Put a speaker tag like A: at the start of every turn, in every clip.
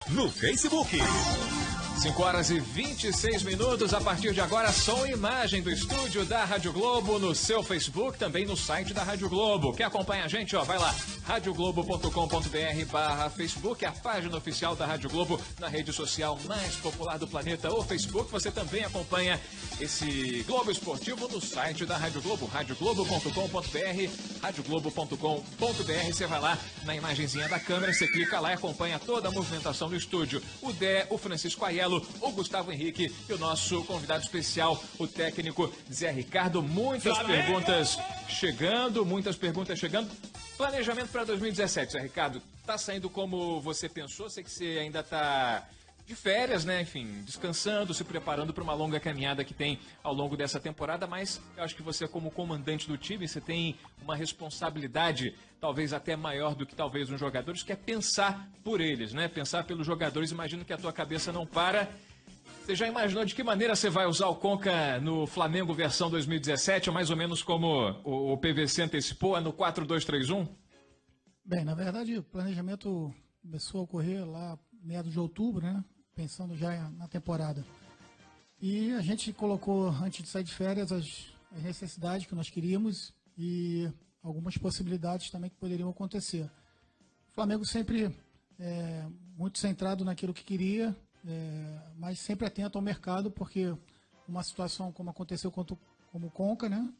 A: no Facebook.
B: 5 horas e 26 minutos, a partir de agora, som e imagem do estúdio da Rádio Globo no seu Facebook, também no site da Rádio Globo. Quer acompanhar a gente? Ó, vai lá, radioglobo.com.br/Facebook, a página oficial da Rádio Globo na rede social mais popular do planeta, o Facebook. Você também acompanha esse Globo Esportivo no site da Rádio Globo, radioglobo.com.br, radioglobo.com.br. Você vai lá na imagenzinha da câmera, você clica lá e acompanha toda a movimentação do estúdio. O Dé, o Francisco Aiello, o Gustavo Henrique e o nosso convidado especial, o técnico Zé Ricardo. Muitas perguntas chegando. Planejamento para 2017, Zé Ricardo, tá saindo como você pensou? Sei que você ainda tá de férias, né? Enfim, descansando, se preparando para uma longa caminhada que tem ao longo dessa temporada, mas eu acho que você, como comandante do time, você tem uma responsabilidade talvez até maior do que talvez uns jogadores, que é pensar por eles, né? Pensar pelos jogadores. Imagino que a tua cabeça não para. Você já imaginou de que maneira você vai usar o Conca no Flamengo versão 2017, ou mais ou menos como o PVC antecipou, no 4-2-3-1?
C: Bem, na verdade, o planejamento começou a ocorrer lá meados de outubro, né? Pensando já na temporada. E a gente colocou, antes de sair de férias, as necessidades que nós queríamos e algumas possibilidades também que poderiam acontecer. O Flamengo sempre muito centrado naquilo que queria, mas sempre atento ao mercado, porque uma situação como aconteceu como o Conca, né?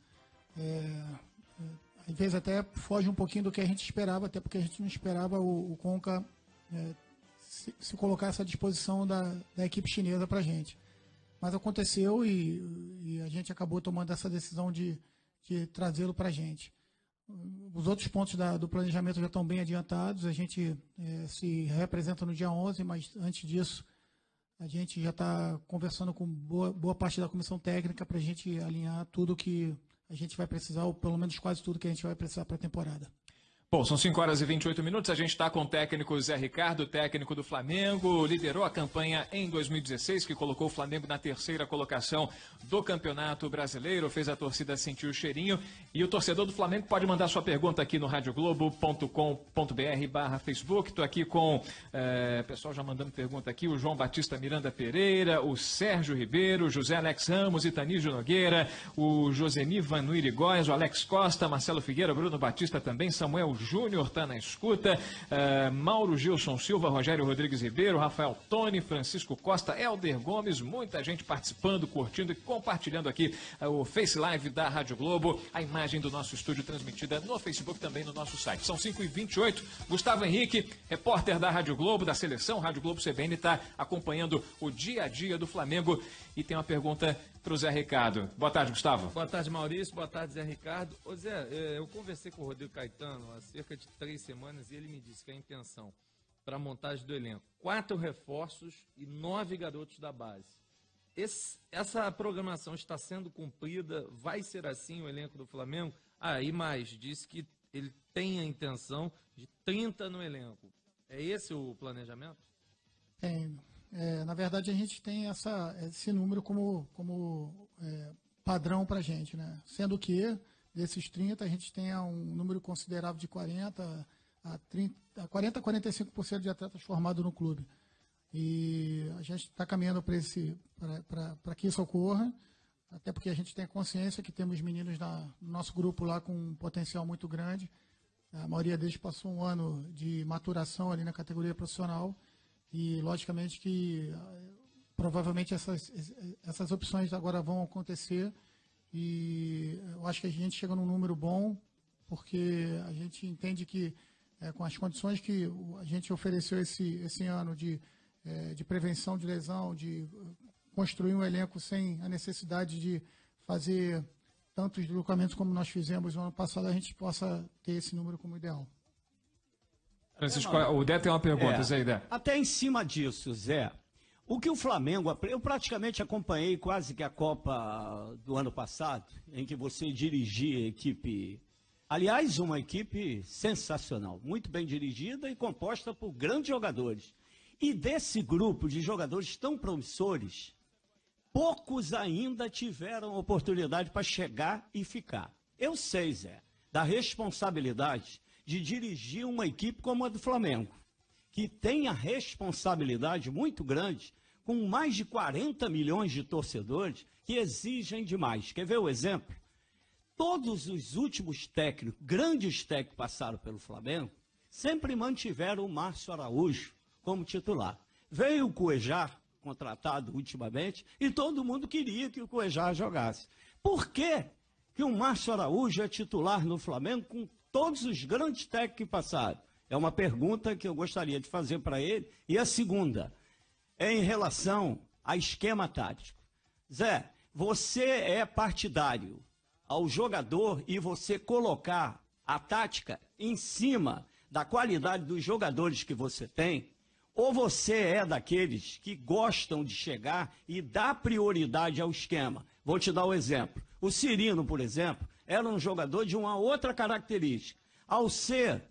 C: Às vezes até foge um pouquinho do que a gente esperava, até porque a gente não esperava o Conca se colocasse à disposição da equipe chinesa para a gente. Mas aconteceu e a gente acabou tomando essa decisão de trazê-lo para a gente. Os outros pontos do planejamento já estão bem adiantados. A gente se representa no dia 11, mas antes disso a gente já está conversando com boa parte da comissão técnica para a gente alinhar tudo que a gente vai precisar, ou pelo menos quase tudo que a gente vai precisar para a temporada.
B: Bom, são 5 horas e 28 minutos, a gente está com o técnico Zé Ricardo, técnico do Flamengo, liderou a campanha em 2016, que colocou o Flamengo na 3ª colocação do Campeonato Brasileiro, fez a torcida sentir o cheirinho, e o torcedor do Flamengo pode mandar sua pergunta aqui no radioglobo.com.br/Facebook. Estou aqui com o pessoal já mandando pergunta aqui, o João Batista Miranda Pereira, o Sérgio Ribeiro, o José Alex Ramos, Itanígio Nogueira, o Josemi Vanuiri Góes, o Alex Costa, Marcelo Figueira, Bruno Batista também, Samuel Júnior está na escuta, Mauro Gilson Silva, Rogério Rodrigues Ribeiro, Rafael Tony, Francisco Costa, Helder Gomes, muita gente participando, curtindo e compartilhando aqui o Face Live da Rádio Globo, a imagem do nosso estúdio transmitida no Facebook, também no nosso site. São 5h28, Gustavo Henrique, repórter da Rádio Globo, da seleção, Rádio Globo CBN, está acompanhando o dia a dia do Flamengo e tem uma pergunta para o Zé Ricardo. Boa tarde, Gustavo.
D: Boa tarde, Maurício. Boa tarde, Zé Ricardo. Ô Zé, eu conversei com o Rodrigo Caetano há cerca de 3 semanas e ele me disse que a intenção para a montagem do elenco, 4 reforços e 9 garotos da base. Essa programação está sendo cumprida? Vai ser assim o elenco do Flamengo? E mais, disse que ele tem a intenção de 30 no elenco. É esse o planejamento?
C: Na verdade, a gente tem esse número como padrão para a gente, né? Sendo que, desses 30, a gente tem um número considerável de 40 a 45% de atletas formados no clube. E a gente está caminhando para que isso ocorra, até porque a gente tem consciência que temos meninos no nosso grupo lá com um potencial muito grande. A maioria deles passou um ano de maturação ali na categoria profissional. E, logicamente, que provavelmente essas opções agora vão acontecer e eu acho que a gente chega num número bom, porque a gente entende que, com as condições que a gente ofereceu esse ano de prevenção de lesão, de construir um elenco sem a necessidade de fazer tantos deslocamentos como nós fizemos no ano passado, a gente possa ter esse número como ideal.
B: Francisco, o Dé tem uma pergunta, Zé.
E: Até em cima disso, Zé, o que o Flamengo... Eu praticamente acompanhei quase que a Copa do ano passado, em que você dirigia a equipe... Aliás, uma equipe sensacional, muito bem dirigida e composta por grandes jogadores. E desse grupo de jogadores tão promissores, poucos ainda tiveram oportunidade para chegar e ficar. Eu sei, Zé, da responsabilidade de dirigir uma equipe como a do Flamengo, que tem a responsabilidade muito grande com mais de 40 milhões de torcedores que exigem demais. Quer ver o exemplo? Todos os últimos técnicos, grandes técnicos que passaram pelo Flamengo, sempre mantiveram o Márcio Araújo como titular. Veio o Cuejar, contratado ultimamente, e todo mundo queria que o Cuejar jogasse. Por que que o Márcio Araújo é titular no Flamengo com todos os grandes técnicos que passaram? É uma pergunta que eu gostaria de fazer para ele. E a segunda, é em relação a esquema tático. Zé, você é partidário ao jogador e você colocar a tática em cima da qualidade dos jogadores que você tem, ou você é daqueles que gostam de chegar e dar prioridade ao esquema? Vou te dar um exemplo. O Cirino, por exemplo, era um jogador de uma outra característica. Ao ser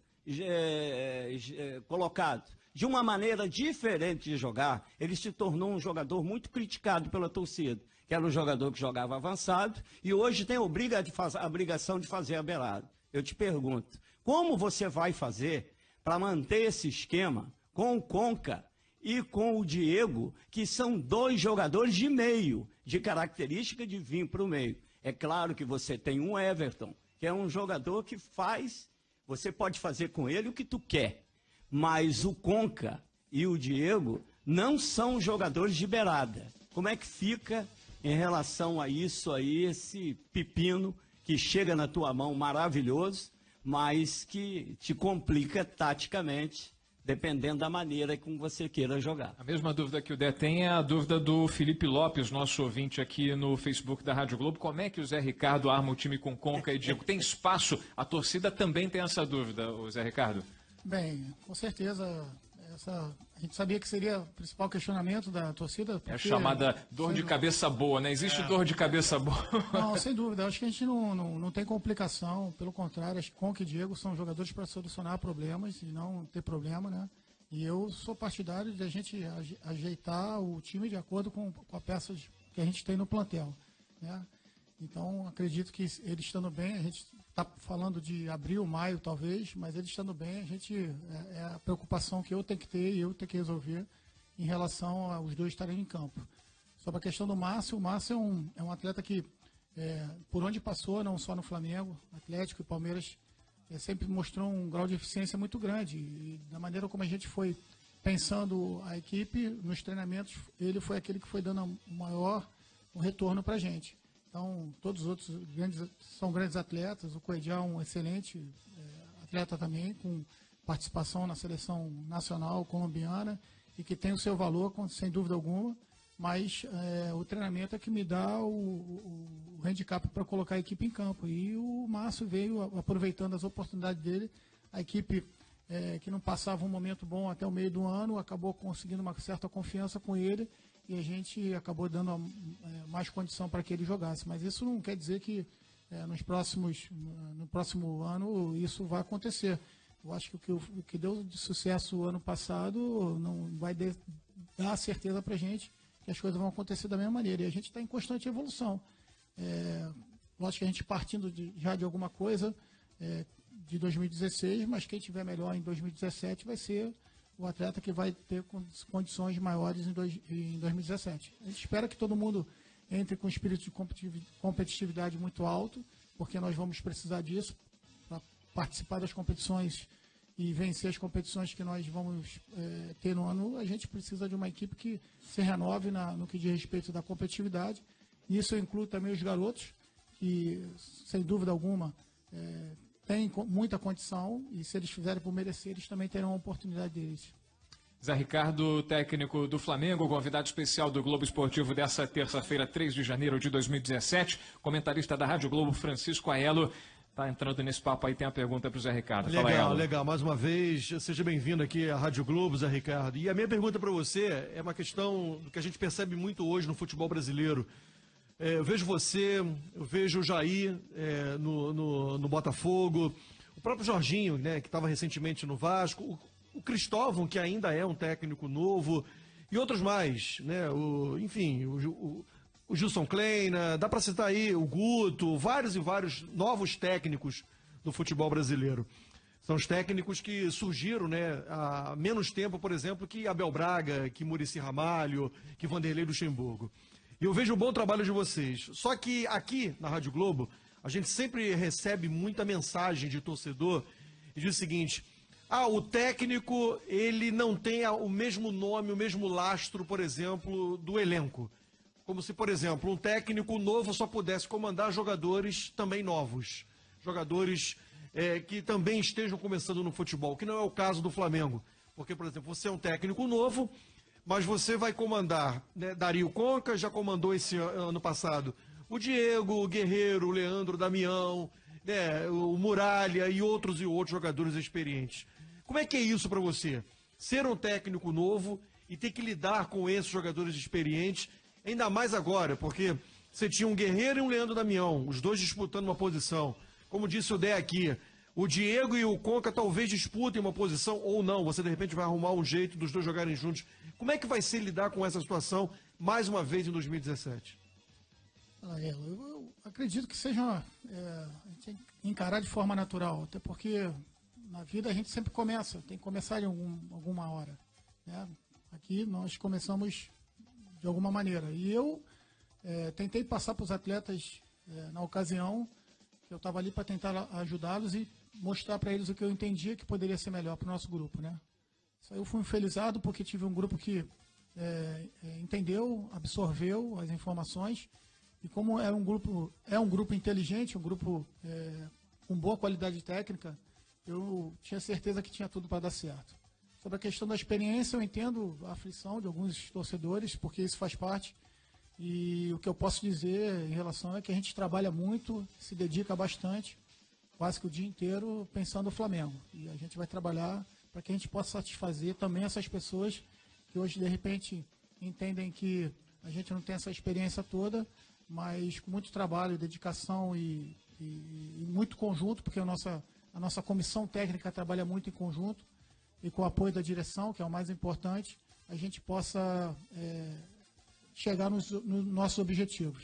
E: colocado de uma maneira diferente de jogar, ele se tornou um jogador muito criticado pela torcida, que era um jogador que jogava avançado e hoje tem a obrigação de fazer a beirada. Eu te pergunto, como você vai fazer para manter esse esquema com o Conca e com o Diego, que são dois jogadores de meio, de característica de vir para o meio? É claro que você tem um Everton, que é um jogador que faz, você pode fazer com ele o que tu quer, mas o Conca e o Diego não são jogadores de beirada. Como é que fica em relação a isso aí, esse pepino que chega na tua mão maravilhoso, mas que te complica taticamente, dependendo da maneira como você queira jogar?
B: A mesma dúvida que o Dé tem é a dúvida do Felipe Lopes, nosso ouvinte aqui no Facebook da Rádio Globo. Como é que o Zé Ricardo arma o time com Conca e Diego? Tem espaço? A torcida também tem essa dúvida, o Zé Ricardo.
C: Bem, com certeza, a gente sabia que seria o principal questionamento da torcida.
B: É a chamada dor de cabeça boa, né? Existe dor de cabeça boa?
C: Não, sem dúvida. Acho que a gente não tem complicação. Pelo contrário, acho que Conca e Diego são jogadores para solucionar problemas e não ter problema, né? E eu sou partidário de a gente ajeitar o time de acordo com a peça que a gente tem no plantel, né? Então, acredito que ele estando bem, a gente está falando de abril, maio talvez, mas ele estando bem, a gente é a preocupação que eu tenho que ter e eu tenho que resolver em relação aos dois estarem em campo. Sobre a questão do Márcio, o Márcio é um atleta que, por onde passou, não só no Flamengo, Atlético e Palmeiras, sempre mostrou um grau de eficiência muito grande. E da maneira como a gente foi pensando a equipe, nos treinamentos, ele foi aquele que foi dando o maior retorno para a gente. Então, todos os outros são grandes atletas. O Coedjá é um excelente atleta também, com participação na seleção nacional colombiana e que tem o seu valor, sem dúvida alguma, mas o treinamento é que me dá o handicap para colocar a equipe em campo. E o Márcio veio aproveitando as oportunidades dele. A equipe que não passava um momento bom até o meio do ano acabou conseguindo uma certa confiança com ele, e a gente acabou dando mais condição para que ele jogasse. Mas isso não quer dizer que no próximo ano isso vai acontecer. Eu acho que o que deu de sucesso o ano passado não vai dar certeza para a gente que as coisas vão acontecer da mesma maneira. E a gente está em constante evolução. Lógico que a gente partindo já de alguma coisa de 2016, mas quem tiver melhor em 2017 vai ser o atleta que vai ter condições maiores em 2017. A gente espera que todo mundo entre com um espírito de competitividade muito alto, porque nós vamos precisar disso para participar das competições e vencer as competições que nós vamos ter no ano. A gente precisa de uma equipe que se renove no que diz respeito da competitividade. Nisso eu incluo também os garotos, que, sem dúvida alguma, têm muita condição, e se eles fizerem por merecer, eles também terão a oportunidade deles.
B: Zé Ricardo, técnico do Flamengo, convidado especial do Globo Esportivo dessa terça-feira, 3 de janeiro de 2017, comentarista da Rádio Globo, Francisco Aiello, está entrando nesse papo aí, tem a pergunta para o Zé Ricardo.
A: Legal, legal. Mais uma vez, seja bem-vindo aqui à Rádio Globo, Zé Ricardo. E a minha pergunta para você é uma questão que a gente percebe muito hoje no futebol brasileiro. Eu vejo você, eu vejo o Jair no Botafogo, o próprio Jorginho, né, que estava recentemente no Vasco, o Cristóvão, que ainda é um técnico novo, e outros mais, né? O Gilson Kleina, dá para citar aí o Guto, vários e vários novos técnicos do futebol brasileiro. São os técnicos que surgiram, né, há menos tempo, por exemplo, que Abel Braga, que Muricy Ramalho, que Vanderlei Luxemburgo. E eu vejo o bom trabalho de vocês. Só que aqui na Rádio Globo, a gente sempre recebe muita mensagem de torcedor e diz o seguinte: o técnico, ele não tem o mesmo nome, o mesmo lastro, por exemplo, do elenco. Como se, por exemplo, um técnico novo só pudesse comandar jogadores também novos. Jogadores que também estejam começando no futebol, que não é o caso do Flamengo. Porque, por exemplo, você é um técnico novo, mas você vai comandar, né, Dario Conca, já comandou esse ano passado o Diego, o Guerreiro, o Leandro Damião, né, o Muralha e outros jogadores experientes. Como é que é isso para você? Ser um técnico novo e ter que lidar com esses jogadores experientes, ainda mais agora, porque você tinha um Guerreiro e um Leandro Damião, os dois disputando uma posição. Como disse o Dé aqui, o Diego e o Conca talvez disputem uma posição ou não. Você, de repente, vai arrumar um jeito dos dois jogarem juntos. Como é que vai ser lidar com essa situação, mais uma vez, em 2017?
C: Eu acredito que seja... a gente tem que encarar de forma natural. Até porque, na vida, a gente sempre começa. Tem que começar em alguma hora. Né? Aqui, nós começamos de alguma maneira. E eu tentei passar para os atletas, na ocasião, que eu estava ali para tentar ajudá-los e mostrar para eles o que eu entendia que poderia ser melhor para o nosso grupo, né? Isso aí eu fui felizado porque tive um grupo que entendeu, absorveu as informações e como é um grupo inteligente, um grupo com boa qualidade técnica, eu tinha certeza que tinha tudo para dar certo. Sobre a questão da experiência, eu entendo a aflição de alguns torcedores, porque isso faz parte. E o que eu posso dizer em relação é que a gente trabalha muito, se dedica bastante, quase que o dia inteiro pensando no Flamengo. E a gente vai trabalhar para que a gente possa satisfazer também essas pessoas que hoje, de repente, entendem que a gente não tem essa experiência toda, mas com muito trabalho, dedicação e muito conjunto, porque a nossa comissão técnica trabalha muito em conjunto, e com o apoio da direção, que é o mais importante, a gente possa chegar nos nossos objetivos.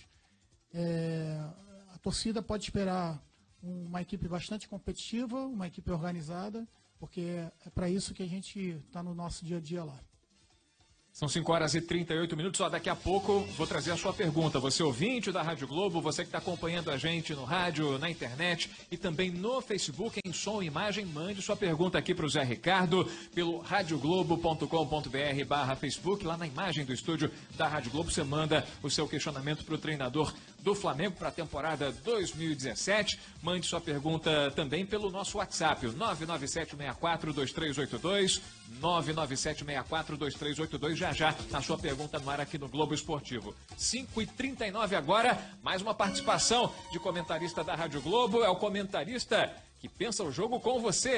C: A torcida pode esperar uma equipe bastante competitiva, uma equipe organizada, porque é para isso que a gente está no nosso dia a dia lá.
B: São 5h38. Só daqui a pouco vou trazer a sua pergunta. Você ouvinte da Rádio Globo, você que está acompanhando a gente no rádio, na internet e também no Facebook, em som e imagem, mande sua pergunta aqui para o Zé Ricardo pelo radioglobo.com.br/Facebook. Lá na imagem do estúdio da Rádio Globo, você manda o seu questionamento para o treinador do Flamengo para a temporada 2017. Mande sua pergunta também pelo nosso WhatsApp, 997642382, 997642382. Já a sua pergunta no ar aqui no Globo Esportivo. 5h39 agora, mais uma participação de comentarista da Rádio Globo. É o comentarista que pensa o jogo com você.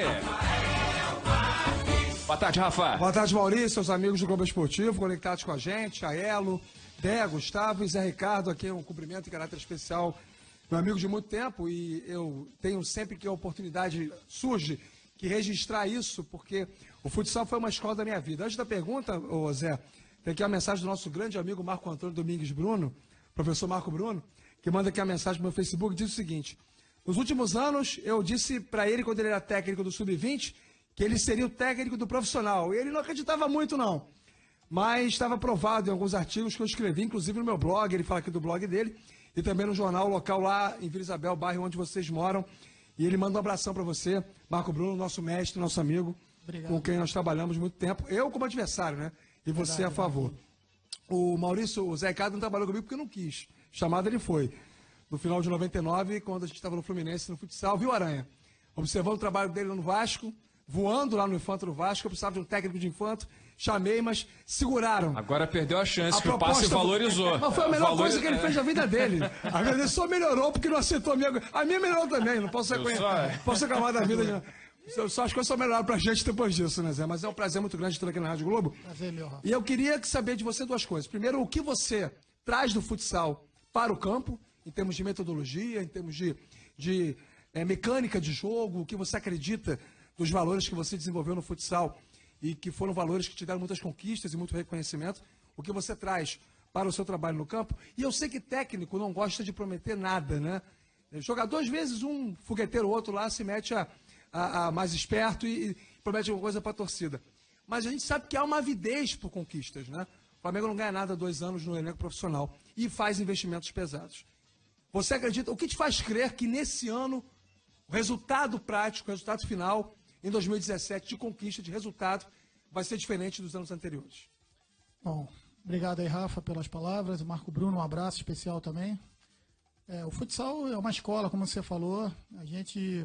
B: Boa tarde, Rafa.
F: Boa tarde, Maurício, seus amigos do Globo Esportivo, conectados com a gente, a Elo, Dé, Gustavo e Zé Ricardo, aqui um cumprimento em caráter especial, meu amigo de muito tempo, e eu tenho sempre que a oportunidade surge que registrar isso, porque o futsal foi uma escola da minha vida. Antes da pergunta, ô Zé, tem aqui uma mensagem do nosso grande amigo Marco Antônio Domingues Bruno, professor Marco Bruno, que manda aqui uma mensagem no meu Facebook, diz o seguinte: nos últimos anos, eu disse para ele, quando ele era técnico do Sub-20, que ele seria o técnico do profissional, e ele não acreditava muito, não. Mas estava provado em alguns artigos que eu escrevi, inclusive no meu blog, ele fala aqui do blog dele, e também no jornal local lá em Vila Isabel, bairro onde vocês moram. E ele manda um abração para você, Marco Bruno, nosso mestre, nosso amigo, obrigado, com quem nós trabalhamos muito tempo. Eu como adversário, né? E você a favor. O Maurício, o Zé Ricardo não trabalhou comigo porque não quis. Chamado ele foi. No final de 99, quando a gente estava no Fluminense, no futsal, viu Aranha? Observando o trabalho dele lá no Vasco, voando lá no Infanto do Vasco, eu precisava de um técnico de Infanto, chamei, mas seguraram.
B: Agora perdeu a chance, que o passe valorizou.
F: Mas foi a melhor coisa que ele fez na vida dele. A vida dele só melhorou porque não aceitou a minha. A minha melhorou também, não posso reconhecer. Posso reclamar da vida. Só as coisas só melhoraram pra gente depois disso, né, Zé? Mas é um prazer muito grande estar aqui na Rádio Globo.
C: Prazer, meu Rafa.
F: E eu queria saber de você duas coisas. Primeiro, o que você traz do futsal para o campo, em termos de metodologia, em termos de mecânica de jogo, o que você acredita dos valores que você desenvolveu no futsal e que foram valores que te deram muitas conquistas e muito reconhecimento, o que você traz para o seu trabalho no campo. E eu sei que técnico não gosta de prometer nada, né? Jogador, às vezes, um fogueteiro ou outro lá se mete a mais esperto e promete alguma coisa para a torcida. Mas a gente sabe que há uma avidez por conquistas, né? O Flamengo não ganha nada há 2 anos no elenco profissional e faz investimentos pesados. Você acredita? O que te faz crer que nesse ano o resultado prático, o resultado final, em 2017, de conquista, de resultado, vai ser diferente dos anos anteriores?
C: Bom, obrigado aí, Rafa, pelas palavras. Marco Bruno, um abraço especial também. O futsal é uma escola, como você falou. A gente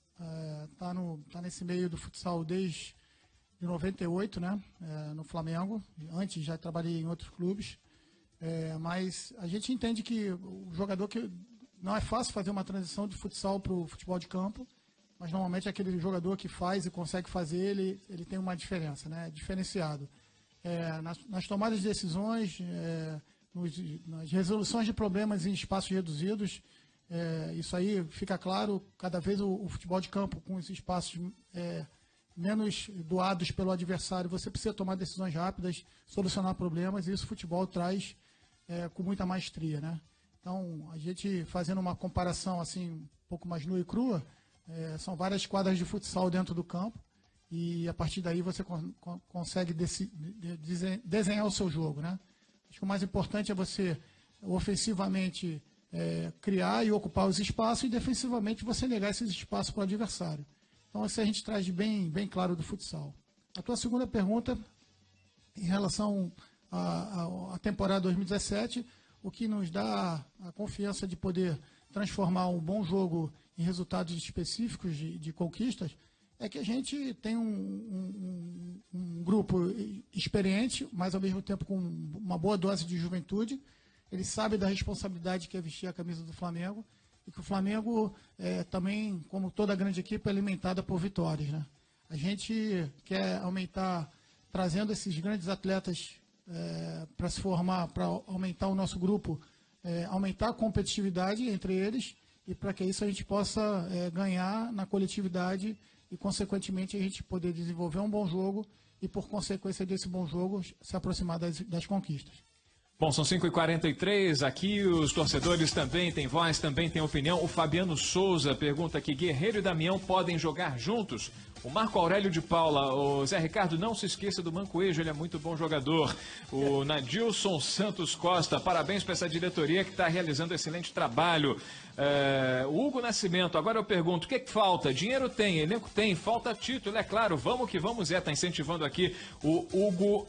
C: tá nesse meio do futsal desde 98, né? No Flamengo. Antes já trabalhei em outros clubes. Mas a gente entende que o jogador que não é fácil fazer uma transição de futsal para o futebol de campo, mas normalmente aquele jogador que faz e consegue fazer, ele tem uma diferença, né? Diferenciado. Nas tomadas de decisões, nas resoluções de problemas em espaços reduzidos, isso aí fica claro. Cada vez o futebol de campo, com os espaços menos doados pelo adversário, você precisa tomar decisões rápidas, solucionar problemas, e isso o futebol traz com muita maestria, né? Então, a gente fazendo uma comparação assim, um pouco mais nua e crua, são várias quadras de futsal dentro do campo, e a partir daí você consegue desenhar o seu jogo, né? Acho que o mais importante é você, ofensivamente, criar e ocupar os espaços, e defensivamente você negar esses espaços para o adversário. Então, isso a gente traz bem claro do futsal. A tua segunda pergunta, em relação à temporada 2017, o que nos dá a confiança de poder transformar um bom jogo em resultados específicos de conquistas, é que a gente tem um grupo experiente, mas ao mesmo tempo com uma boa dose de juventude. Ele sabe da responsabilidade que é vestir a camisa do Flamengo, e que o Flamengo também, como toda grande equipe, é alimentada por vitórias, né? A gente quer aumentar, trazendo esses grandes atletas para se formar, para aumentar o nosso grupo, aumentar a competitividade entre eles, e para que isso a gente possa ganhar na coletividade e, consequentemente, a gente poder desenvolver um bom jogo e, por consequência desse bom jogo, se aproximar das conquistas.
B: Bom, são 5h43, aqui os torcedores também têm voz, também têm opinião. O Fabiano Souza pergunta aqui: Guerreiro e Damião podem jogar juntos? O Marco Aurélio de Paula: o Zé Ricardo, não se esqueça do Mancoejo, ele é muito bom jogador. O Nadilson Santos Costa: parabéns para essa diretoria que está realizando excelente trabalho. O Hugo Nascimento: agora eu pergunto, o que falta? Dinheiro tem, elenco tem, falta título, é claro, vamos que vamos, está incentivando aqui o Hugo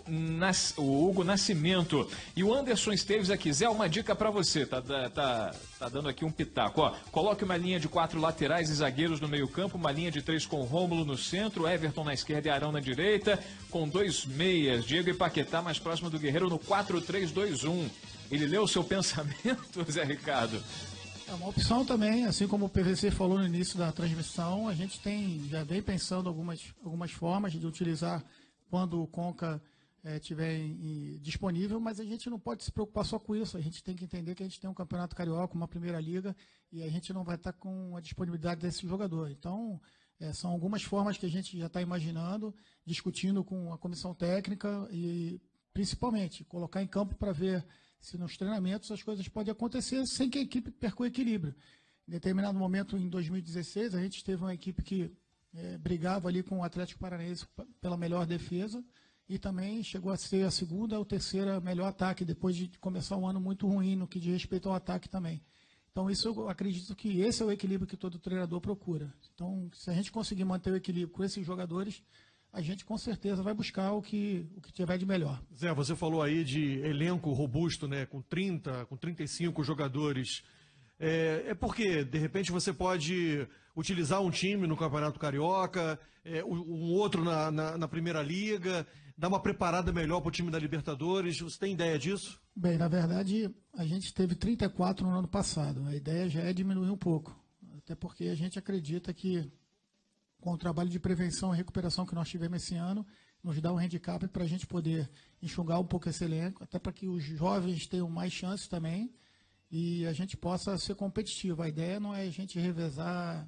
B: Nascimento. E o Anderson Esteves aqui: Zé, uma dica para você, tá dando aqui um pitaco, ó. Coloque uma linha de 4 laterais e zagueiros no meio campo, uma linha de 3 com Rômulo no centro, Everton na esquerda e Arão na direita, com 2 meias, Diego e Paquetá mais próximo do Guerreiro no 4-3-2-1. Ele leu o seu pensamento, Zé Ricardo?
C: É uma opção também, assim como o PVC falou no início da transmissão. A gente já vem pensando algumas formas de utilizar quando o Conca estiver disponível, mas a gente não pode se preocupar só com isso. A gente tem que entender que a gente tem um Campeonato Carioca, uma Primeira Liga, e a gente não vai estar com a disponibilidade desse jogador. Então, são algumas formas que a gente já está imaginando, discutindo com a comissão técnica e, principalmente, colocar em campo para ver se nos treinamentos as coisas podem acontecer sem que a equipe perca o equilíbrio. Em determinado momento, em 2016, a gente teve uma equipe que brigava ali com o Atlético Paranaense pela melhor defesa, e também chegou a ser a segunda ou terceira melhor ataque, depois de começar um ano muito ruim no que diz respeito ao ataque também. Então, isso eu acredito que esse é o equilíbrio que todo treinador procura. Então, se a gente conseguir manter o equilíbrio com esses jogadores, a gente com certeza vai buscar o que tiver de melhor.
A: Zé, você falou aí de elenco robusto, né, com 30, com 35 jogadores. Porque, de repente, você pode utilizar um time no Campeonato Carioca, um outro na Primeira Liga, dar uma preparada melhor para o time da Libertadores. Você tem ideia disso?
C: Bem, na verdade, a gente teve 34 no ano passado. A ideia já é diminuir um pouco, até porque a gente acredita que, com o trabalho de prevenção e recuperação que nós tivemos esse ano, nos dá um handicap para a gente poder enxugar um pouco esse elenco, até para que os jovens tenham mais chances também e a gente possa ser competitivo. A ideia não é a gente revezar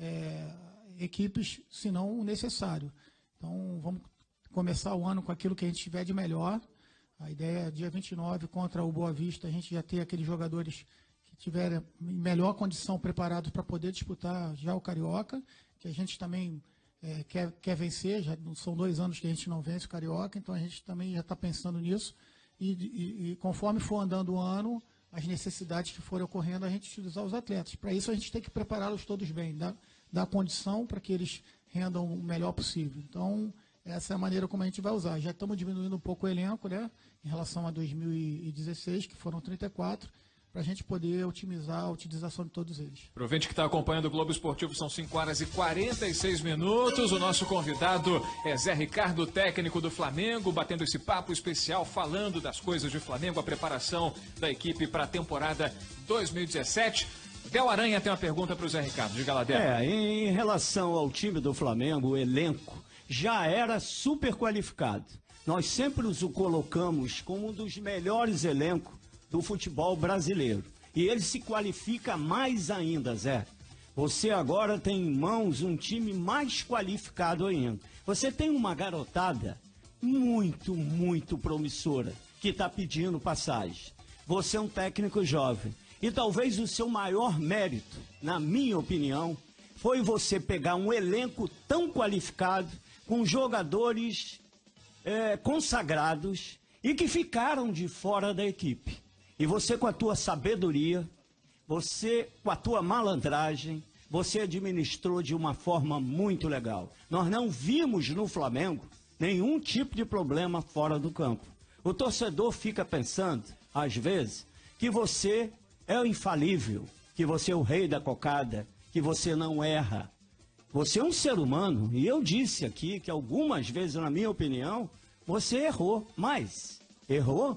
C: equipes, senão o necessário. Então, vamos começar o ano com aquilo que a gente tiver de melhor. A ideia é, dia 29, contra o Boa Vista, a gente já ter aqueles jogadores que tiverem em melhor condição preparados para poder disputar já o Carioca, que a gente também quer vencer, já são 2 anos que a gente não vence o Carioca, então a gente também já está pensando nisso, e conforme for andando o ano, as necessidades que forem ocorrendo, a gente utilizar os atletas. Para isso, a gente tem que prepará-los todos bem, dar condição para que eles rendam o melhor possível. Então, essa é a maneira como a gente vai usar. Já estamos diminuindo um pouco o elenco, né, em relação a 2016, que foram 34, para a gente poder otimizar a utilização de todos eles.
B: Para o ouvinte que está acompanhando o Globo Esportivo, são 5 horas e 46 minutos. O nosso convidado é Zé Ricardo, técnico do Flamengo, batendo esse papo especial, falando das coisas de Flamengo, a preparação da equipe para a temporada 2017. Del Aranha tem uma pergunta para o Zé Ricardo. Diga lá, Del.
E: Em relação ao time do Flamengo, o elenco já era super qualificado. Nós sempre o colocamos como um dos melhores elencos do futebol brasileiro. E ele se qualifica mais ainda, Zé. Você agora tem em mãos um time mais qualificado ainda. Você tem uma garotada muito, muito promissora que está pedindo passagem. Você é um técnico jovem. E talvez o seu maior mérito, na minha opinião, foi você pegar um elenco tão qualificado, com jogadores consagrados e que ficaram de fora da equipe. E você, com a tua sabedoria, você, com a tua malandragem, você administrou de uma forma muito legal. Nós não vimos no Flamengo nenhum tipo de problema fora do campo. O torcedor fica pensando, às vezes, que você é o infalível, que você é o rei da cocada, que você não erra. Você é um ser humano, e eu disse aqui que algumas vezes, na minha opinião, você errou, mas errou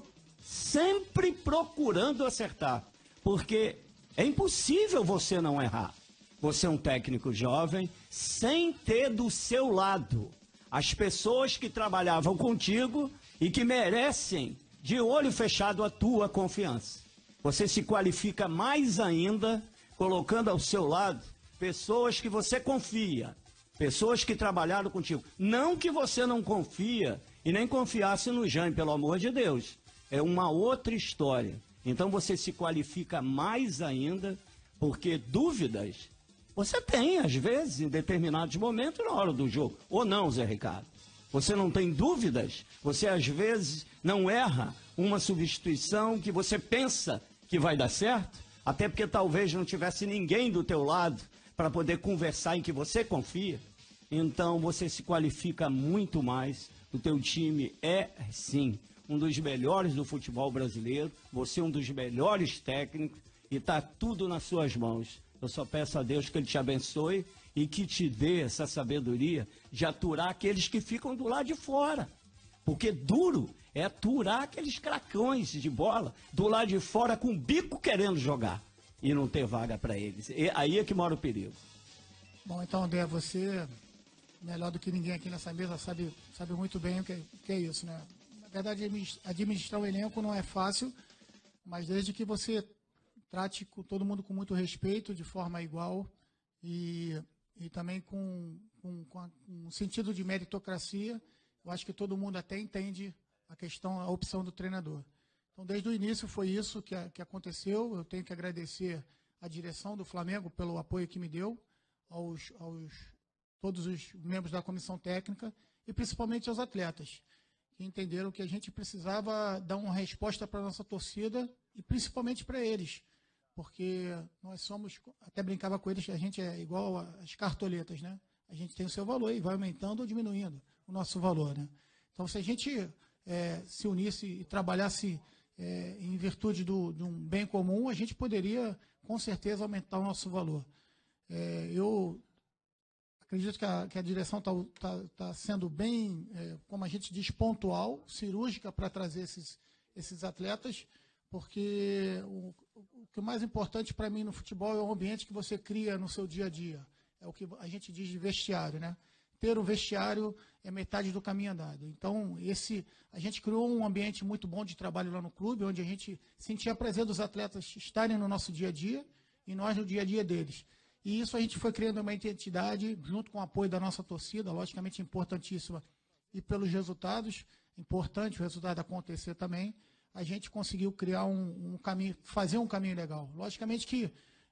E: sempre procurando acertar, porque é impossível você não errar. Você é um técnico jovem, sem ter do seu lado as pessoas que trabalhavam contigo e que merecem, de olho fechado, a tua confiança. Você se qualifica mais ainda, colocando ao seu lado pessoas que você confia, pessoas que trabalharam contigo. Não que você não confia e nem confiasse no Jaime, pelo amor de Deus. É uma outra história. Então você se qualifica mais ainda, porque dúvidas você tem, às vezes, em determinados momentos na hora do jogo. Ou não, Zé Ricardo? Você não tem dúvidas? Você, às vezes, não erra uma substituição que você pensa que vai dar certo? Até porque talvez não tivesse ninguém do teu lado para poder conversar em que você confia. Então você se qualifica muito mais. O teu time é, sim, um dos melhores do futebol brasileiro. Você é um dos melhores técnicos e está tudo nas suas mãos. Eu só peço a Deus que Ele te abençoe e que te dê essa sabedoria de aturar aqueles que ficam do lado de fora. Porque duro é aturar aqueles cracões de bola do lado de fora com o bico querendo jogar e não ter vaga para eles. E aí é que mora o perigo.
C: Bom, então, André, você, melhor do que ninguém aqui nessa mesa, sabe muito bem o que é isso, né? Na verdade, administrar o elenco não é fácil, mas desde que você trate todo mundo com muito respeito, de forma igual e também com um sentido de meritocracia, eu acho que todo mundo até entende a opção do treinador. Então, desde o início foi isso que aconteceu. Eu tenho que agradecer à direção do Flamengo pelo apoio que me deu, todos os membros da comissão técnica e principalmente aos atletas, que entenderam que a gente precisava dar uma resposta para a nossa torcida e principalmente para eles, porque nós somos, até brincava com eles, a gente é igual às cartoletas, né? A gente tem o seu valor e vai aumentando ou diminuindo o nosso valor, né? Então, se a gente se unisse e trabalhasse em virtude de um bem comum, a gente poderia, com certeza, aumentar o nosso valor. Eu acredito que a direção está sendo bem, como a gente diz, pontual, cirúrgica para trazer esses atletas, porque o que é mais importante para mim no futebol é o ambiente que você cria no seu dia a dia. É o que a gente diz de vestiário, né? Ter o vestiário é metade do caminho andado. Então, a gente criou um ambiente muito bom de trabalho lá no clube, onde a gente sentia prazer dos atletas estarem no nosso dia a dia e nós no dia a dia deles. E isso a gente foi criando uma identidade, junto com o apoio da nossa torcida, logicamente importantíssima, e pelos resultados, importante o resultado acontecer também, a gente conseguiu criar um caminho, fazer um caminho legal. Logicamente que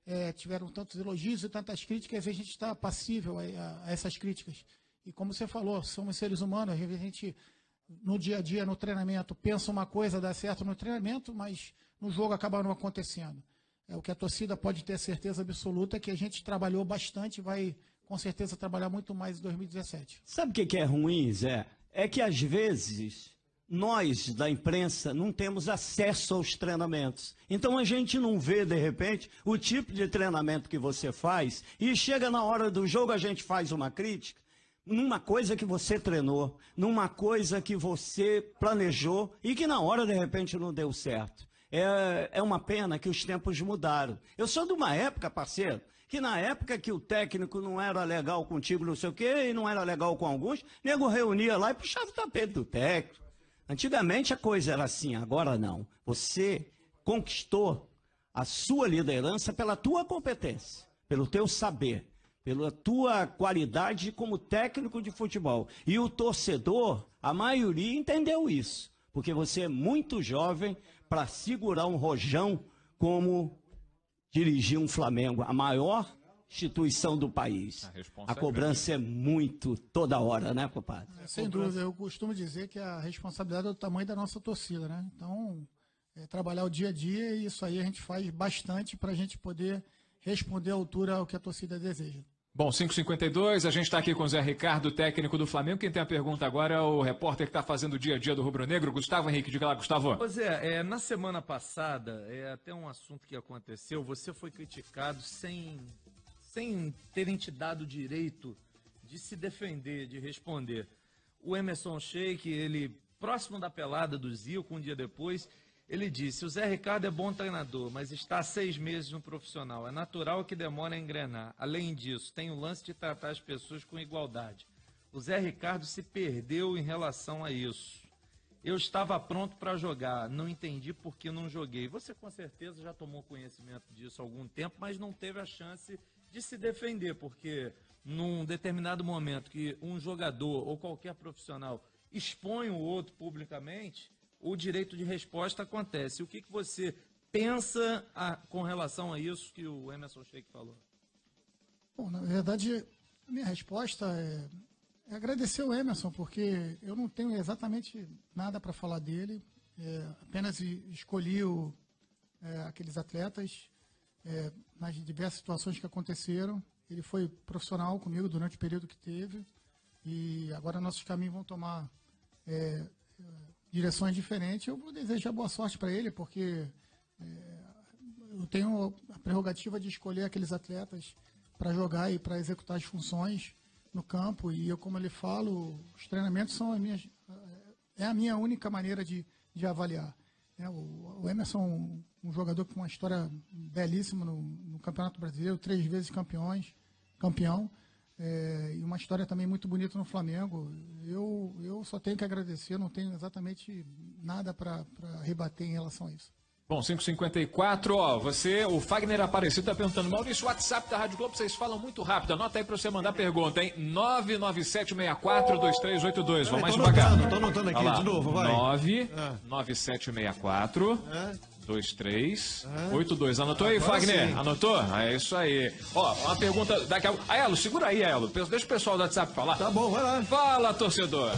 C: tiveram tantos elogios e tantas críticas, a gente está passível a essas críticas. E como você falou, somos seres humanos, a gente no dia a dia, no treinamento, pensa uma coisa, dá certo no treinamento, mas no jogo acaba não acontecendo. O que a torcida pode ter certeza absoluta é que a gente trabalhou bastante e vai, com certeza, trabalhar muito mais em 2017.
E: Sabe o que é ruim, Zé? É que, às vezes, nós, da imprensa, não temos acesso aos treinamentos. Então, a gente não vê, de repente, o tipo de treinamento que você faz e chega na hora do jogo, a gente faz uma crítica numa coisa que você treinou, numa coisa que você planejou e que na hora, de repente, não deu certo. É uma pena que os tempos mudaram. Eu sou de uma época, parceiro, que na época que o técnico não era legal contigo, não sei o quê, e não era legal com alguns, o nego reunia lá e puxava o tapete do técnico. Antigamente a coisa era assim, agora não. Você conquistou a sua liderança pela tua competência, pelo teu saber, pela tua qualidade como técnico de futebol. E o torcedor, a maioria entendeu isso, porque você é muito jovem para segurar um rojão como dirigir um Flamengo, a maior instituição do país. A cobrança é muito toda hora, né, compadre?
C: Sem dúvida, eu costumo dizer que a responsabilidade é do tamanho da nossa torcida, né? Então, trabalhar o dia a dia e isso aí a gente faz bastante para a gente poder responder à altura ao que a torcida deseja.
B: Bom, 5h52, a gente está aqui com o Zé Ricardo, técnico do Flamengo. Quem tem a pergunta agora é o repórter que está fazendo o dia a dia do Rubro Negro, Gustavo Henrique. Diga lá, Gustavo.
D: Ô Zé, na semana passada, até um assunto que aconteceu, você foi criticado sem terem te dado o direito de se defender, de responder. O Emerson Sheik, ele, próximo da pelada do Zico, um dia depois, ele disse: o Zé Ricardo é bom treinador, mas está há 6 meses no profissional. É natural que demore a engrenar. Além disso, tem o lance de tratar as pessoas com igualdade. O Zé Ricardo se perdeu em relação a isso. Eu estava pronto para jogar, não entendi por que não joguei. Você com certeza já tomou conhecimento disso há algum tempo, mas não teve a chance de se defender, porque num determinado momento que um jogador ou qualquer profissional expõe o outro publicamente, o direito de resposta acontece. O que você pensa com relação a isso que o Emerson Sheik falou?
C: Bom, na verdade, a minha resposta é agradecer o Emerson, porque eu não tenho exatamente nada para falar dele, apenas escolhi aqueles atletas nas diversas situações que aconteceram. Ele foi profissional comigo durante o período que teve e agora nossos caminhos vão tomar direções diferentes. Eu vou desejar boa sorte para ele, porque eu tenho a prerrogativa de escolher aqueles atletas para jogar e para executar as funções no campo, e eu, como ele falo, os treinamentos são a minha única maneira de avaliar. O Emerson, um jogador com uma história belíssima no Campeonato Brasileiro, 3 vezes campeão, e uma história também muito bonita no Flamengo. Eu só tenho que agradecer, não tenho exatamente nada para rebater em relação a isso.
B: Bom, 5h54, o Fagner Aparecido está perguntando: Maurício, o WhatsApp da Rádio Globo, vocês falam muito rápido, anota aí para você mandar pergunta, hein? 997642382, vamos mais devagar.
A: Estou anotando aqui de novo, vai.
B: 997642382. Anotou aí, Fagner? Sim. Anotou? É isso aí. Uma pergunta daqui a... Aelo, segura aí, Aelo. Deixa o pessoal do WhatsApp falar.
A: Tá bom, vai lá.
B: Fala, torcedor.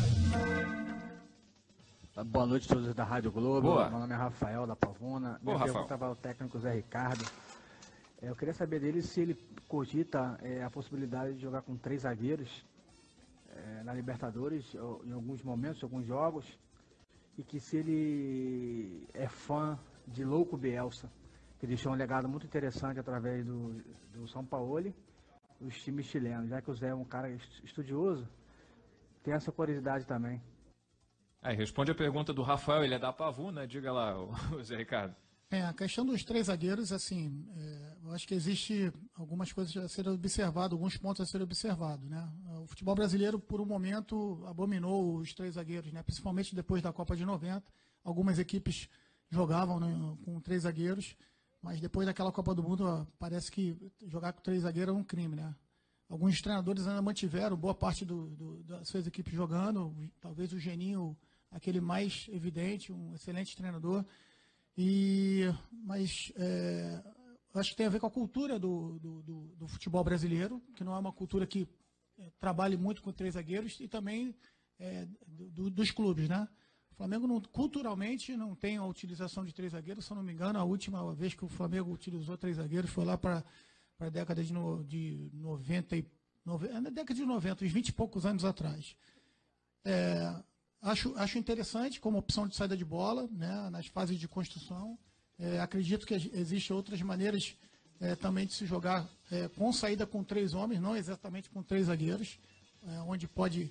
G: Boa noite a todos da Rádio Globo.
B: Boa.
G: Meu nome é Rafael da Pavona. Minha pergunta vai ao técnico Zé Ricardo. Eu queria saber dele se ele cogita a possibilidade de jogar com 3 zagueiros na Libertadores, em alguns momentos, em alguns jogos, e que se ele é fã de Louco Bielsa, que deixou um legado muito interessante através do São Paulo, os times chilenos. Já que o Zé é um cara estudioso, tem essa curiosidade também.
B: Aí, responde a pergunta do Rafael, ele é da Pavuna, diga lá, o Zé Ricardo.
C: A questão dos 3 zagueiros, assim, eu acho que existe algumas coisas a serem observadas, alguns pontos a serem observados, né? O futebol brasileiro, por um momento, abominou os 3 zagueiros, né? Principalmente depois da Copa de 90. Algumas equipes jogavam, né, com 3 zagueiros, mas depois daquela Copa do Mundo, parece que jogar com 3 zagueiros é um crime, né? Alguns treinadores ainda mantiveram boa parte das suas equipes jogando, talvez o Geninho, aquele mais evidente, um excelente treinador. Mas acho que tem a ver com a cultura do futebol brasileiro, que não é uma cultura que trabalhe muito com 3 zagueiros, e também dos clubes, né? O Flamengo culturalmente não tem a utilização de 3 zagueiros, se eu não me engano, a última vez que o Flamengo utilizou 3 zagueiros foi lá para a década de 90, na década de 90, uns 20 e poucos anos atrás. Acho interessante como opção de saída de bola, né, nas fases de construção. Acredito que existem outras maneiras também de se jogar com saída com 3 homens, não exatamente com 3 zagueiros, onde pode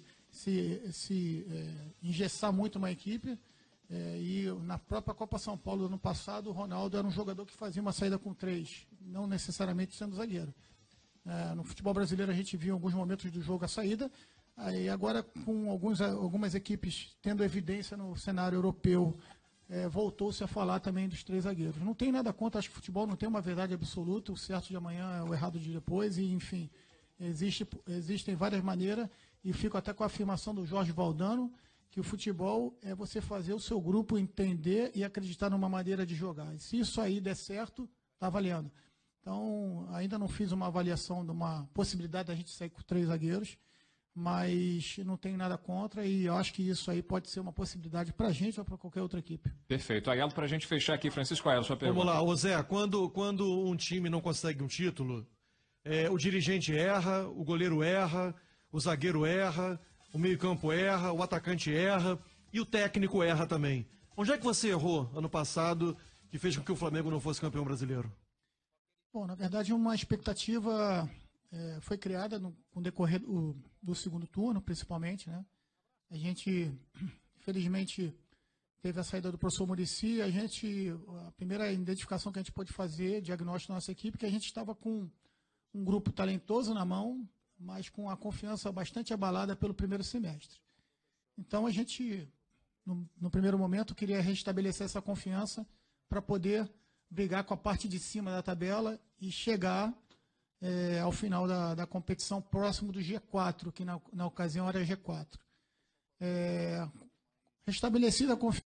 C: se engessar muito uma equipe. E na própria Copa São Paulo do ano passado, o Ronaldo era um jogador que fazia uma saída com 3, não necessariamente sendo zagueiro. No futebol brasileiro a gente viu em alguns momentos do jogo a saída, e agora com algumas equipes tendo evidência no cenário europeu, voltou-se a falar também dos 3 zagueiros. Não tem nada contra, acho que o futebol não tem uma verdade absoluta, o certo de amanhã é o errado de depois, e enfim, existem várias maneiras, e fico até com a afirmação do Jorge Valdano, que o futebol é você fazer o seu grupo entender e acreditar numa maneira de jogar. E se isso aí der certo, está valendo. Então, ainda não fiz uma avaliação de uma possibilidade da gente sair com 3 zagueiros, mas não tenho nada contra, e eu acho que isso aí pode ser uma possibilidade para a gente ou para qualquer outra equipe.
B: Perfeito. Ayala, para a gente fechar aqui, Francisco Ayala, sua pergunta.
A: Vamos lá, Zé, quando um time não consegue um título, o dirigente erra, o goleiro erra, o zagueiro erra, o meio-campo erra, o atacante erra e o técnico erra também. Onde é que você errou ano passado que fez com que o Flamengo não fosse campeão brasileiro?
C: Bom, na verdade, uma expectativa foi criada com o decorrer do segundo turno, principalmente, né? A gente, infelizmente, teve a saída do professor Muricy. A primeira identificação que a gente pôde fazer, diagnóstico da nossa equipe, que a gente estava com um grupo talentoso na mão, mas com a confiança bastante abalada pelo primeiro semestre. Então, a gente, no primeiro momento, queria restabelecer essa confiança para poder brigar com a parte de cima da tabela e chegar ao final da competição próximo do G4, que na ocasião era G4. Restabelecida a confiança,